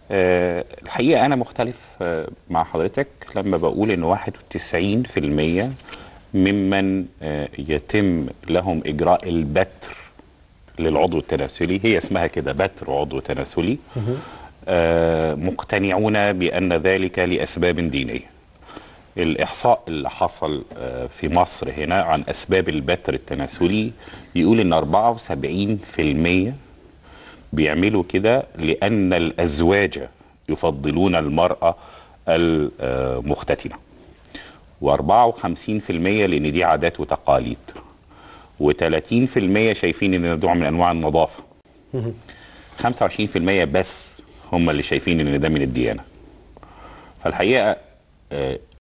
الحقيقة أنا مختلف مع حضرتك لما بقول إن 91% ممن يتم لهم إجراء البتر للعضو التناسلي، هي اسمها كده بتر عضو تناسلي، مقتنعون بأن ذلك لأسباب دينية. الإحصاء اللي حصل في مصر هنا عن أسباب البتر التناسلي يقول إن 74% بيعملوا كده لأن الأزواج يفضلون المرأة المختتنة، و54% لأن دي عادات وتقاليد، و30% شايفين إن ده نوع من أنواع النظافة، 25% بس هم اللي شايفين إن ده من الديانة. فالحقيقة